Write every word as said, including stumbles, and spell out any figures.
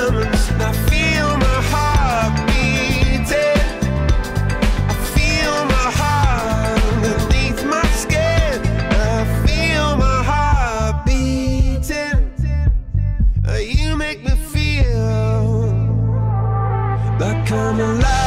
diamonds, and I feel my heart beating. I feel my heart underneath my skin. I feel my heart beating. You make me feel like I'm alive.